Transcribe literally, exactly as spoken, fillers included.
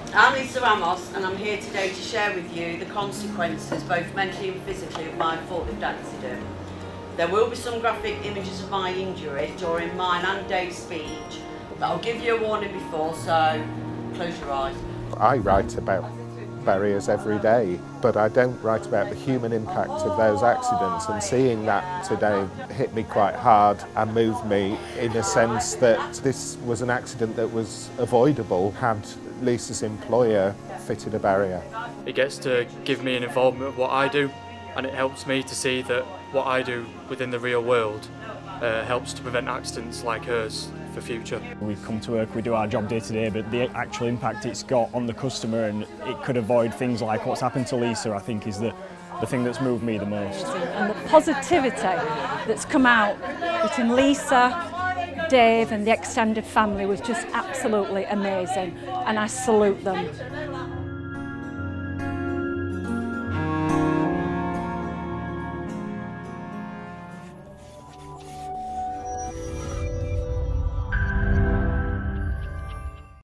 I'm Lisa Ramos and I'm here today to share with you the consequences, both mentally and physically, of my forklift accident. There will be some graphic images of my injury during mine and Dave's speech, but I'll give you a warning before, so close your eyes. I write about barriers every day, but I don't write about the human impact of those accidents, and seeing that today hit me quite hard and moved me in a sense that this was an accident that was avoidable had Lisa's employer fitted a barrier. It gets to give me an involvement of what I do, and it helps me to see that what I do within the real world uh, helps to prevent accidents like hers for future. We come to work, we do our job day to day, but the actual impact it's got on the customer, and it could avoid things like what's happened to Lisa, I think is the, the thing that's moved me the most. And the positivity that's come out between Lisa, Dave and the extended family was just absolutely amazing, and I salute them.